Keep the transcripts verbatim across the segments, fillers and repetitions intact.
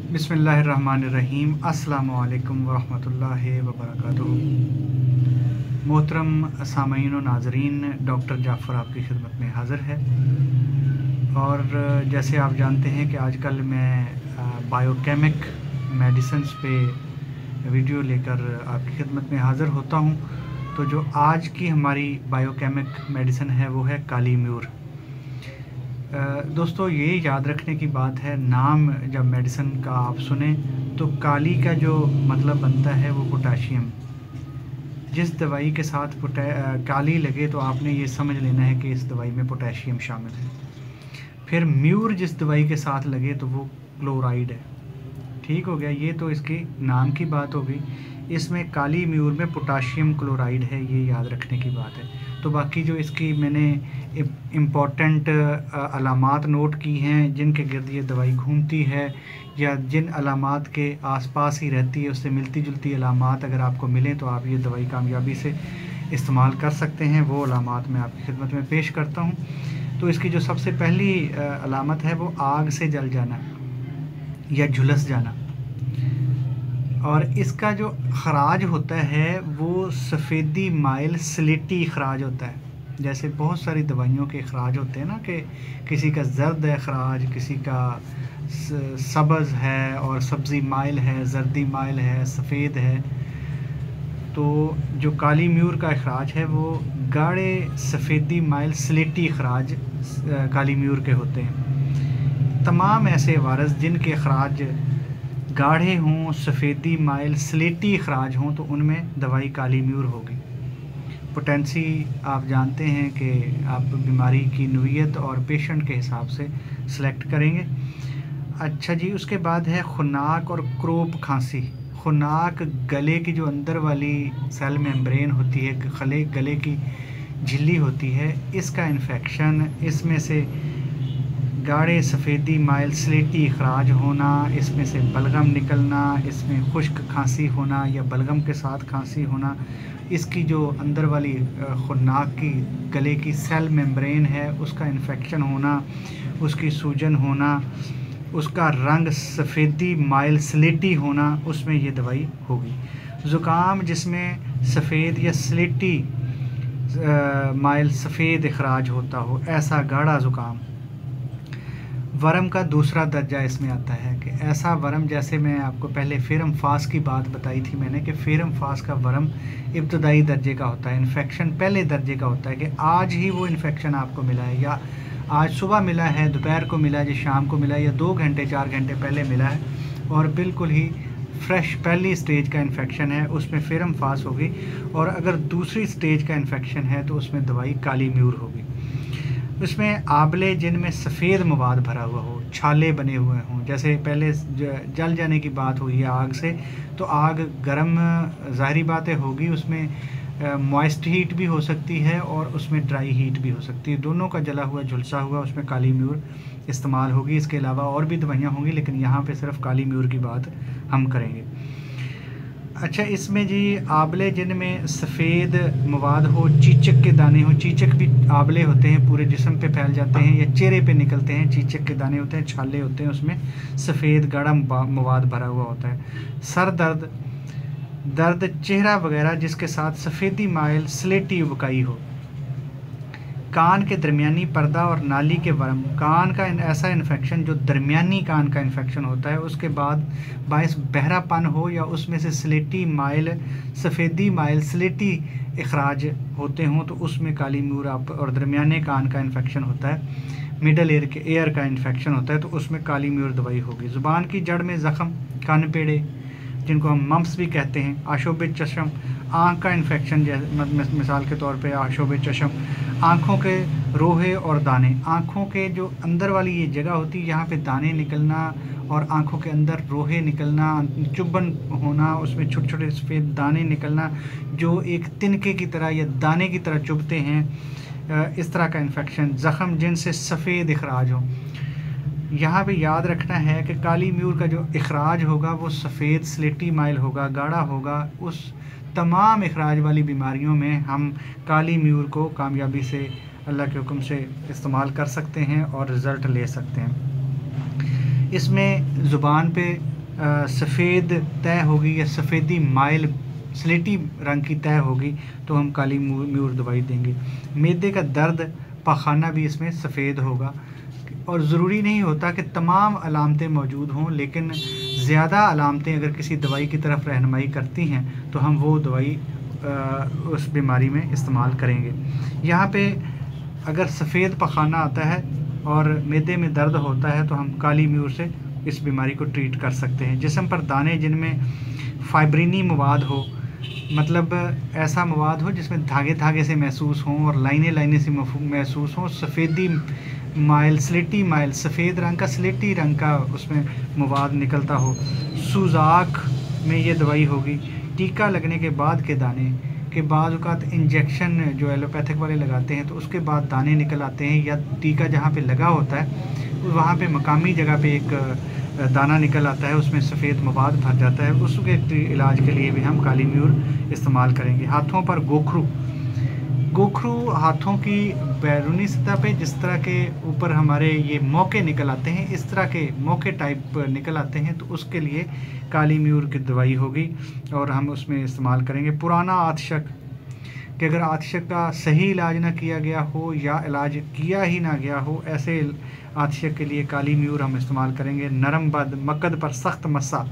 बिस्मिल्लाहिर्रहमानिर्रहीम। अस्सलामु अलैकुम वरहमतुल्लाहि वबरकातुहू। मोहतरम सामीन व नाज़रीन, डॉक्टर जाफ़र आपकी खिदमत में हाज़िर है। और जैसे आप जानते हैं कि आजकल मैं बायोकेमिक मेडिसिन्स पे वीडियो लेकर आपकी खिदमत में हाज़िर होता हूँ। तो जो आज की हमारी बायोकेमिक मेडिसिन है वो है काली म्यूर। दोस्तों, ये याद रखने की बात है, नाम जब मेडिसिन का आप सुने तो काली का जो मतलब बनता है वो पोटाशियम। जिस दवाई के साथ काली लगे तो आपने ये समझ लेना है कि इस दवाई में पोटाशियम शामिल है। फिर म्यूर जिस दवाई के साथ लगे तो वो क्लोराइड है। ठीक हो गया, ये तो इसके नाम की बात हो गई। इसमें काली म्यूर में पोटाशियम क्लोराइड है, ये याद रखने की बात है। तो बाकी जो इसकी मैंने इम्पॉर्टेंट अलामात नोट की हैं, जिनके गिर्द ये दवाई घूमती है या जिन अलामात के आसपास ही रहती है, उससे मिलती जुलती अलामात अगर आपको मिलें तो आप ये दवाई कामयाबी से इस्तेमाल कर सकते हैं। वो अलामात मैं आपकी खिदमत में पेश करता हूँ। तो इसकी जो सबसे पहली अलामत है वो आग से जल जाना या झुलस जाना। और इसका जो खराज होता है वो सफ़ेदी माइल स्लेटी खराज होता है। जैसे बहुत सारी दवाइयों के खराज होते हैं ना, कि किसी का जर्द है खराज, किसी का सब्ज़ है और सब्ज़ी माइल है, जर्दी माइल है, सफ़ेद है। तो जो काली म्यूर का खराज है वो गाढ़े सफ़ेदी माइल स्लेटी खराज काली म्यूर के होते हैं। तमाम ऐसे वारस जिनके खराज गाढ़े हों, सफ़ेदी माइल स्लेटी खराज हों, तो उनमें दवाई काली म्यूर होगी। पोटेंसी आप जानते हैं कि आप बीमारी की नोयत और पेशेंट के हिसाब से सिलेक्ट करेंगे। अच्छा जी, उसके बाद है खुनाक और क्रोप खांसी। खुनाक गले की जो अंदर वाली सेल मेम्ब्रेन होती है, गले गले की झिल्ली होती है, इसका इन्फेक्शन, इसमें से गाढ़े सफ़ेदी माइल स्लेटी खराज होना, इसमें से बलगम निकलना, इसमें खुश्क खांसी होना या बलगम के साथ खांसी होना, इसकी जो अंदर वाली खुन्नाक की गले की सेल मेम्ब्रेन है उसका इन्फेक्शन होना, उसकी सूजन होना, उसका रंग सफ़ेदी माइल स्लेटी होना, उसमें ये दवाई होगी। ज़ुकाम जिसमें सफ़ेद या स्लेटी माइल सफ़ेद खराज होता हो, ऐसा गाढ़ा ज़ुकाम। वर्म का दूसरा दर्जा इसमें आता है कि ऐसा वर्म, जैसे मैं आपको पहले फेरम फास की बात बताई थी मैंने, कि फेरम फास का वर्म इब्तदाई दर्जे का होता है, इन्फेक्शन पहले दर्जे का होता है, कि आज ही वो इन्फेक्शन आपको मिला है, या आज सुबह मिला है, दोपहर को मिला है, या शाम को मिला है, या दो घंटे चार घंटे पहले मिला है और बिल्कुल ही फ्रेश पहली स्टेज का इन्फेक्शन है, उसमें फेरम फास होगी। और अगर दूसरी स्टेज का इन्फेक्शन है तो उसमें दवाई काली म्यूर होगी। उसमें आबले जिनमें सफ़ेद मवाद भरा हुआ हो, छाले बने हुए हों, जैसे पहले जल जाने की बात हुई है आग से, तो आग गर्म ज़ाहिरी बातें होगी, उसमें मॉइस्ट हीट भी हो सकती है और उसमें ड्राई हीट भी हो सकती है। दोनों का जला हुआ झुलसा हुआ उसमें काली म्यूर इस्तेमाल होगी। इसके अलावा और भी दवाइयाँ होंगी, लेकिन यहाँ पे सिर्फ काली म्यूर की बात हम करेंगे। अच्छा, इसमें जी आबले जिनमें सफ़ेद मवाद हो, चीचक के दाने हो, चीचक भी आबले होते हैं, पूरे जिस्म पे फैल जाते हैं या चेहरे पे निकलते हैं, चीचक के दाने होते हैं, छाले होते हैं, उसमें सफ़ेद गाढ़ा मवाद भरा हुआ होता है। सर दर्द, दर्द चेहरा वगैरह जिसके साथ सफ़ेदी माइल स्लेटी उबकाई हो। कान के दरमियानी पर्दा और नाली के वर्म, कान का ऐसा इन्फेक्शन जो दरमियानी कान का इन्फेक्शन होता है, उसके बाद बायस बहरापन हो या उसमें से स्लेटी माइल सफ़ेदी माइल स्लेटी इखराज होते हों, तो उसमें काली म्यूर आप, और दरमियाने कान का इन्फेक्शन होता है, मिडल एयर के एयर का इन्फेक्शन होता है, तो उसमें काली म्यूर दवाई होगी। ज़ुबान की जड़ में ज़ख़म, कान पेड़े जिनको हम मम्स भी कहते हैं, आशोब चशम, आँख का इन्फेक्शन, जैसे मिसाल के तौर पे आशोब चशम, आँखों के रोहे और दाने, आँखों के जो अंदर वाली ये जगह होती है, यहाँ पे दाने निकलना और आँखों के अंदर रोहे निकलना, चुभन होना, उसमें छोटे छोटे सफ़ेद दाने निकलना जो एक तिनके की तरह या दाने की तरह चुभते हैं, इस तरह का इन्फेक्शन। ज़ख़म जिनसे सफ़ेद इखराज हो। यहाँ पे याद रखना है कि काली म्यूर का जो इखराज होगा वो सफ़ेद स्लेटी माइल होगा, गाढ़ा होगा। उस तमाम इखराज वाली बीमारियों में हम काली म्यूर को कामयाबी से अल्लाह के हुक्म से इस्तेमाल कर सकते हैं और रिज़ल्ट ले सकते हैं। इसमें ज़ुबान पे सफ़ेद तय होगी या सफ़ेदी माइल स्लेटी रंग की तय होगी तो हम काली म्यूर दवाई देंगे। मैदे का दर्द, पाखाना भी इसमें सफ़ेद होगा। और ज़रूरी नहीं होता कि तमाम अलामतें मौजूद हों, लेकिन ज़्यादा अलामतें अगर किसी दवाई की तरफ रहनुमाई करती हैं तो हम वो दवाई उस बीमारी में इस्तेमाल करेंगे। यहाँ पे अगर सफ़ेद पखाना आता है और मैदे में दर्द होता है तो हम काली म्यूर से इस बीमारी को ट्रीट कर सकते हैं। जिस्म पर दाने जिनमें फाइब्रिनी मवाद हो, मतलब ऐसा मवाद हो जिसमें धागे धागे से महसूस हों और लाइनें लाइनें से महसूस हों, सफ़ेदी माइल स्लेटी माइल सफ़ेद रंग का स्लेटी रंग का उसमें मवाद निकलता हो, सुजाक में ये दवाई होगी। टीका लगने के बाद के दाने के बाद औक़ात इंजेक्शन जो एलोपैथिक वाले लगाते हैं तो उसके बाद दाने निकल आते हैं, या टीका जहाँ पे लगा होता है वहाँ पे मकामी जगह पे एक दाना निकल आता है, उसमें सफ़ेद मवाद भर जाता है। उसके इलाज के लिए भी हम काली म्यूर इस्तेमाल करेंगे। हाथों पर गोखरू गोखरू हाथों की बैरूनी सतह पे जिस तरह के ऊपर हमारे ये मौके निकल आते हैं, इस तरह के मौके टाइप निकल आते हैं, तो उसके लिए काली म्यूर की दवाई होगी और हम उसमें इस्तेमाल करेंगे। पुराना आतशक कि अगर आतशक का सही इलाज ना किया गया हो या इलाज किया ही ना गया हो, ऐसे आतशक के लिए काली म्यूर हम इस्तेमाल करेंगे। नरम बद मकद पर सख्त मस्सा,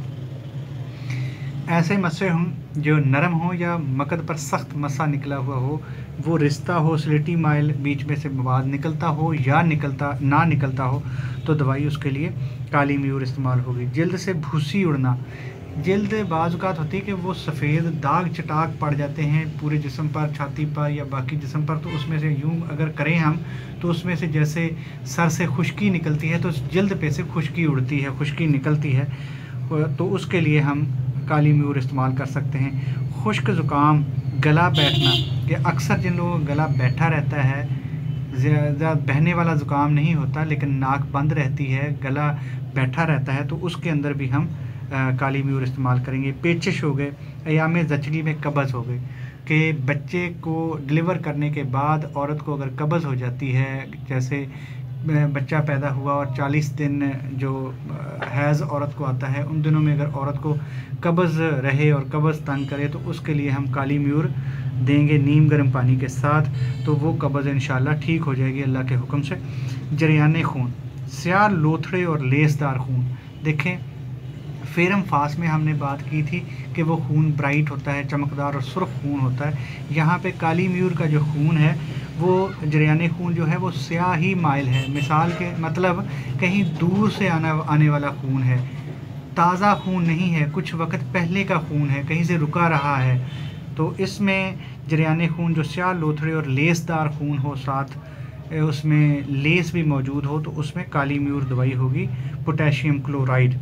ऐसे मस्से हों जो नरम हो या मकद पर सख्त मस्सा निकला हुआ हो, वो रिश्ता हो, स्लेटी माइल बीच में से मवाद निकलता हो या निकलता ना निकलता हो, तो दवाई उसके लिए काली म्यूर इस्तेमाल होगी। जल्द से भूसी उड़ना, जल्द बाज़ औक़ात होती है कि वो सफ़ेद दाग चटाक पड़ जाते हैं पूरे जिस्म पर, छाती पर या बाकी जिस्म पर, तो उसमें से यूँ अगर करें हम तो उसमें से जैसे सर से खुश्की निकलती है तो जल्द पे से खुश्की उड़ती है, खुश्की निकलती है, तो उसके लिए हम काली म्यूर इस्तेमाल कर सकते हैं। खुश्क ज़ुकाम, गला बैठना, कि अक्सर जिन लोगों का गला बैठा रहता है, ज़्यादा बहने वाला ज़ुकाम नहीं होता लेकिन नाक बंद रहती है, गला बैठा रहता है, तो उसके अंदर भी हम आ, काली म्यूर इस्तेमाल करेंगे। पेचिश हो गए, अयाम ज़चगी में कब्ज़ हो गए, कि बच्चे को डिलीवर करने के बाद औरत को अगर कब्ज़ हो जाती है, जैसे बच्चा पैदा हुआ और चालीस दिन जो हैज़ औरत को आता है, उन दिनों में अगर औरत को कब्ज़ रहे और कब्ज़ तंग करे तो उसके लिए हम काली म्यूर देंगे नीम गर्म पानी के साथ, तो वो कब्ज़ इंशाल्लाह ठीक हो जाएगी अल्लाह के हुक्म से। जरियाने खून, स्याह लोथड़े और लेसदार खून, देखें फेरम फास में हमने बात की थी कि वो खून ब्राइट होता है, चमकदार और सुर्ख खून होता है। यहाँ पे काली म्यूर का जो खून है वो जरियाने खून जो है वो स्याही माइल है, मिसाल के मतलब कहीं दूर से आना आने वाला खून है, ताज़ा खून नहीं है, कुछ वक्त पहले का खून है, कहीं से रुका रहा है। तो इसमें जरियाने खून जो स्याह लोथड़े और लेसदार खून हो, साथ उसमें लेस भी मौजूद हो, तो उसमें काली म्यूर दवाई होगी। पोटेशियम क्लोराइड,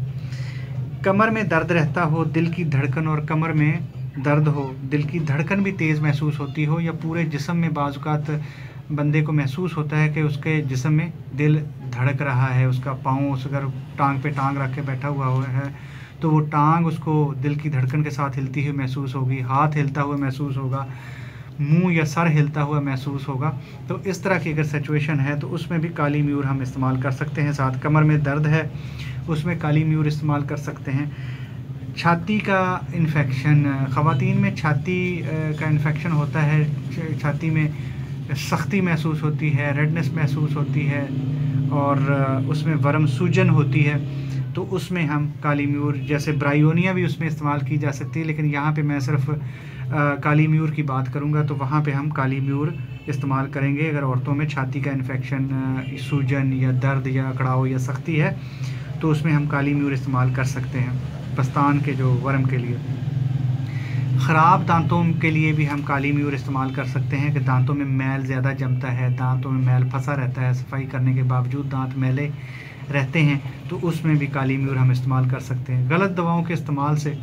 कमर में दर्द रहता हो, दिल की धड़कन और कमर में दर्द हो, दिल की धड़कन भी तेज़ महसूस होती हो, या पूरे जिस्म में बाज़ औक़ात बंदे को महसूस होता है कि उसके जिस्म में दिल धड़क रहा है, उसका पाँव उस अगर टांग पे टांग रख के बैठा हुआ है तो वो टांग उसको दिल की धड़कन के साथ हिलती हुई महसूस होगी, हाथ हिलता हुआ महसूस होगा, मुंह या सर हिलता हुआ महसूस होगा। तो इस तरह की अगर सिचुएशन है तो उसमें भी काली म्यूर हम इस्तेमाल कर सकते हैं। साथ कमर में दर्द है उसमें काली म्यूर इस्तेमाल कर सकते हैं। छाती का इन्फेक्शन, ख़वातीन में छाती का इन्फेक्शन होता है, छाती में सख्ती महसूस होती है, रेडनेस महसूस होती है और उसमें वर्म सूजन होती है, तो उसमें हम काली म्यूर, जैसे ब्रायोनिया भी उसमें इस्तेमाल की जा सकती है, लेकिन यहाँ पे मैं सिर्फ काली म्यूर की बात करूँगा, तो वहाँ पे हम काली म्यूर इस्तेमाल करेंगे। अगर औरतों में छाती का इन्फेक्शन, सूजन या दर्द या अकड़ाव या सख्ती है तो उसमें हम काली म्यूर इस्तेमाल कर सकते हैं। पस्तान के जो वर्म के लिए, ख़राब दांतों के लिए भी हम काली म्यूर इस्तेमाल कर सकते हैं कि दांतों में मैल ज़्यादा जमता है, दांतों में मैल फंसा रहता है, सफाई करने के बावजूद दांत मैले रहते हैं, तो उसमें भी काली म्यूर हम इस्तेमाल कर सकते हैं। गलत दवाओं के इस्तेमाल से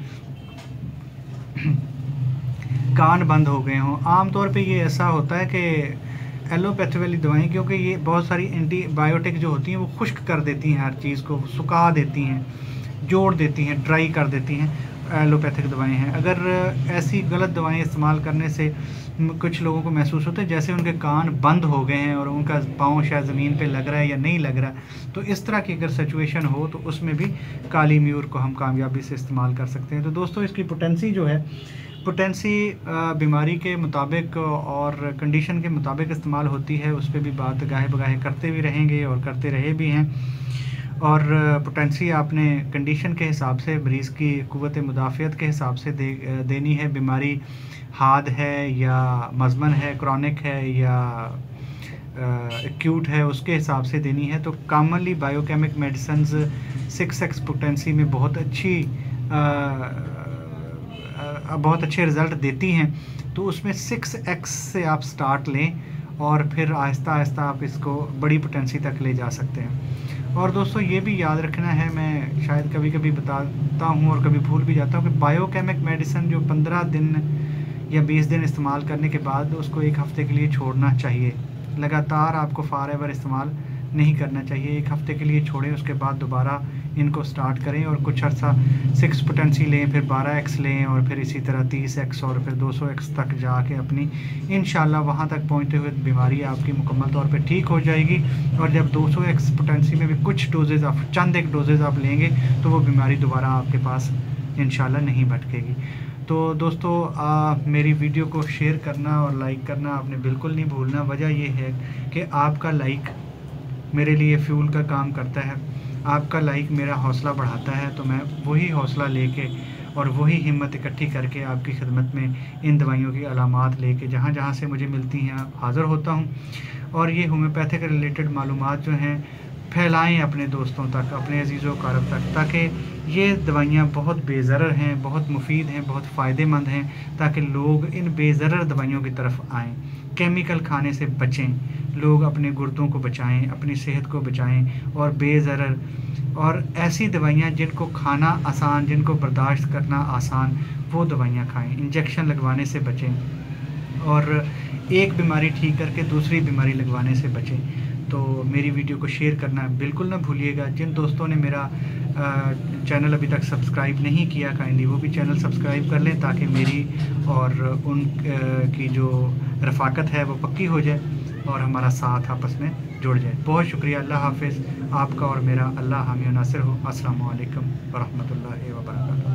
कान बंद हो गए हों, आम तौर पे ये ऐसा होता है कि एलोपैथी वाली दवाएं, क्योंकि ये बहुत सारी एंटीबायोटिक जो होती हैं वो खुश्क कर देती हैं, हर चीज़ को सुखा देती हैं, जोड़ देती हैं, ड्राई कर देती हैं। एलोपैथिक दवाएं हैं। अगर ऐसी गलत दवाएं इस्तेमाल करने से कुछ लोगों को महसूस होता है जैसे उनके कान बंद हो गए हैं और उनका पाँव शायद ज़मीन पे लग रहा है या नहीं लग रहा है, तो इस तरह की अगर सिचुएशन हो तो उसमें भी काली म्यूर को हम कामयाबी से इस्तेमाल कर सकते हैं। तो दोस्तों इसकी पोटेंसी जो है, पोटेंसी बीमारी के मुताबिक और कंडीशन के मुताबिक इस्तेमाल होती है, उस पर भी बात गाहे बगाहे करते भी रहेंगे और करते रहे भी हैं। और पोटेंसी आपने कंडीशन के हिसाब से, मरीज़ की क़ुव्वत मुदाफ़ियत के हिसाब से दे देनी है। बीमारी हाद है या मज़मन है, क्रॉनिक है या एक्यूट है, उसके हिसाब से देनी है। तो commonly biochemic medicines six X potency में बहुत अच्छी आ, आ, बहुत अच्छे रिज़ल्ट देती हैं। तो उसमें सिक्स एक्स से आप स्टार्ट लें और फिर आहिस्ता आहिस्ता आप इसको बड़ी पोटेंसी तक ले जा सकते हैं। और दोस्तों ये भी याद रखना है, मैं शायद कभी कभी बताता हूँ और कभी भूल भी जाता हूँ कि बायोकेमिक मेडिसिन जो पंद्रह दिन या बीस दिन इस्तेमाल करने के बाद उसको एक हफ़्ते के लिए छोड़ना चाहिए। लगातार आपको फार एवर इस्तेमाल नहीं करना चाहिए, एक हफ़्ते के लिए छोड़ें, उसके बाद दोबारा इनको स्टार्ट करें और कुछ अर्सा सिक्स पोटेंसी लें, फिर बारह एक्स लें और फिर इसी तरह तीस एक्स और फिर दो सौ एक्स तक जाके अपनी इंशाल्लाह वहाँ तक पहुँचते हुए बीमारी आपकी मुकम्मल तौर पे ठीक हो जाएगी। और जब दो सौ एक्स पोटेंसी में भी कुछ डोजेज़ आप चंद एक डोजेज़ आप लेंगे तो वो बीमारी दोबारा आपके पास इंशाल्लाह नहीं भटकेगी। तो दोस्तों आ, मेरी वीडियो को शेयर करना और लाइक करना आपने बिल्कुल नहीं भूलना। वजह यह है कि आपका लाइक मेरे लिए फ्यूल का काम करता है, आपका लाइक मेरा हौसला बढ़ाता है। तो मैं वही हौसला लेके और वही हिम्मत इकट्ठी करके आपकी खिदमत में इन दवाइयों की अलामात लेके जहाँ जहाँ से मुझे मिलती हैं हाज़िर होता हूँ। और ये होम्योपैथिक रिलेटेड मालूमात जो हैं फैलाएं अपने दोस्तों तक, अपने अजीज़ों कारब तक, ताकि ये दवाइयाँ बहुत बेज़रर हैं, बहुत मुफीद हैं, बहुत फ़ायदेमंद हैं, ताकि लोग इन बेज़रर दवाइयों की तरफ आएँ। केमिकल खाने से बचें, लोग अपने गुर्दों को बचाएं, अपनी सेहत को बचाएं और बेज़रर और ऐसी दवाइयाँ जिनको खाना आसान, जिनको बर्दाश्त करना आसान, वो दवाइयाँ खाएं। इंजेक्शन लगवाने से बचें और एक बीमारी ठीक करके दूसरी बीमारी लगवाने से बचें। तो मेरी वीडियो को शेयर करना बिल्कुल ना भूलिएगा। जिन दोस्तों ने मेरा चैनल अभी तक सब्सक्राइब नहीं किया, काइंडली वो भी चैनल सब्सक्राइब कर लें ताकि मेरी और उन की जो रफ़ाकत है वो पक्की हो जाए और हमारा साथ आपस में जुड़ जाए। बहुत शुक्रिया। अल्लाह हाफ़िज़। आपका और मेरा अल्लाह हामी नासिर हो। अस्सलामु अलैकुम व रहमतुल्लाहि व बरकातहू।